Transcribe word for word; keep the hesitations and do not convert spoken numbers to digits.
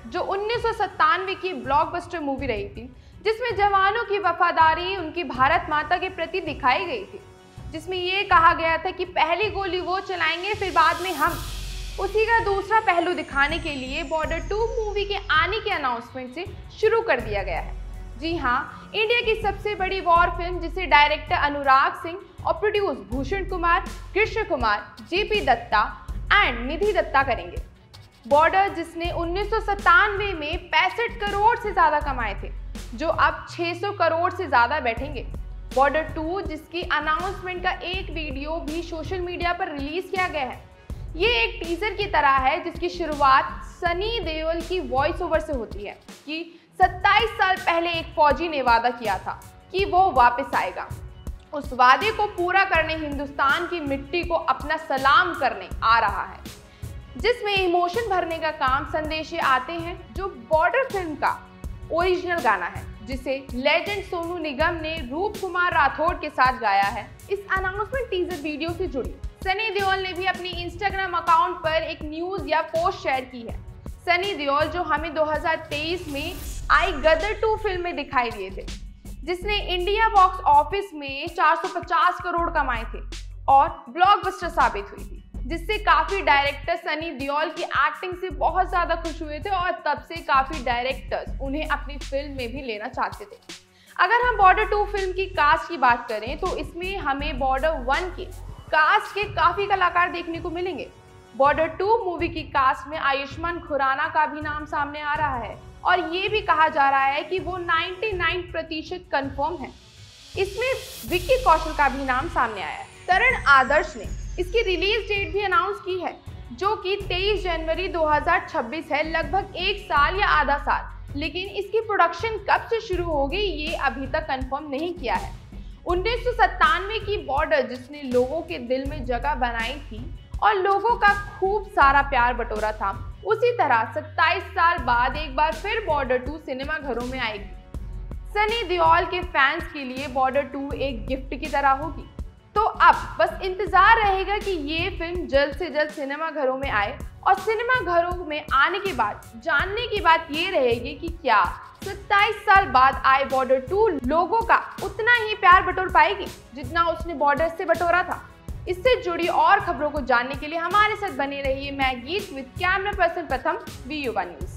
जो उन्नीस सौ सत्तानवे की ब्लॉकबस्टर मूवी रही थी, जिसमें जवानों की वफादारी उनकी भारत माता के प्रति दिखाई गई थी, जिसमें ये कहा गया था कि पहली गोली वो चलाएंगे फिर बाद में हम। उसी का दूसरा पहलू दिखाने के लिए बॉर्डर टू मूवी के आने के अनाउंसमेंट से शुरू कर दिया गया है। जी हाँ, इंडिया की सबसे बड़ी वॉर फिल्म जिसे डायरेक्टर अनुराग सिंह और प्रोड्यूस भूषण कुमार, कृष्ण कुमार, जेपी दत्ता एंड निधि दत्ता करेंगे। बॉर्डर जिसने उन्नीस सौ सत्तानवे में पैंसठ करोड़ से ज्यादा कमाए थे, जो अब छह सौ करोड़ से ज्यादा बैठेंगे। बॉर्डर टू जिसकी अनाउंसमेंट का एक वीडियो भी सोशल मीडिया पर रिलीज किया गया है। ये एक टीजर की तरह है जिसकी शुरुआत सनी देओल की वॉइस ओवर से होती है कि सत्ताईस साल पहले एक फौजी ने वादा किया था कि वो वापस आएगा। उस वादे को पूरा करने हिंदुस्तान की मिट्टी को अपना सलाम करने आ रहा है, जिसमें इमोशन भरने का काम संदेशे आते हैं, जो बॉर्डर फिल्म का ओरिजिनल गाना है, जिसे लेजेंड सोनू निगम ने रूप कुमार राठौड़ के साथ गाया है। इस अनाउंसमेंट टीजर वीडियो से जुड़ी सनी देओल ने भी अपनी इंस्टाग्राम अकाउंट पर एक न्यूज या पोस्ट शेयर की है। सनी देओल जो हमें दो हज़ार तेईस में आई गदर टू फिल्म में दिखाई दिए थे, जिसने इंडिया बॉक्स ऑफिस में चार सौ पचास करोड़ कमाए थे और ब्लॉकबस्टर साबित हुई थी, जिससे काफी डायरेक्टर सनी देओल की एक्टिंग से बहुत ज्यादा खुश हुए थे और तब से काफी डायरेक्टर्स उन्हें अपनी फिल्म में भी लेना चाहते थे। अगर हम बॉर्डर टू फिल्म की कास्ट की बात करें तो इसमें हमें बॉर्डर वन के कास्ट के काफी कलाकार देखने को मिलेंगे। बॉर्डर टू मूवी की कास्ट में आयुष्मान खुराना का भी नाम सामने आ रहा है और ये भी कहा जा रहा है कि वो निन्यानवे प्रतिशत कंफर्म है। इसमें विक्की कौशल का भी नाम सामने आया है। तरण आदर्श ने इसकी रिलीज डेट भी अनाउंस की है, जो कि तेईस जनवरी दो हज़ार छब्बीस है, लगभग एक साल या आधा साल। लेकिन इसकी प्रोडक्शन कब से शुरू होगी ये अभी तक कंफर्म नहीं किया है। उन्नीस सौ सत्तानवे की बॉर्डर जिसने लोगों के दिल में जगह बनाई थी और लोगों का खूब सारा प्यार बटोरा था, उसी तरह सत्ताईस साल बाद एक बार फिर बॉर्डर टू सिनेमा घरों में आएगी। सनी देओल के फैंस के लिए बॉर्डर टू एक गिफ्ट की तरह होगी। तो अब बस इंतजार रहेगा कि ये फिल्म जल्द से जल्द सिनेमा घरों में आए और सिनेमा घरों में आने के बाद जानने की बात ये रहेगी कि क्या सत्ताईस साल बाद आए बॉर्डर टू लोगों का उतना ही प्यार बटोर पाएगी जितना उसने बॉर्डर से बटोरा था। इससे जुड़ी और खबरों को जानने के लिए हमारे साथ बने रहिए। मैं Geet with camera person Pratham, V Yuva news.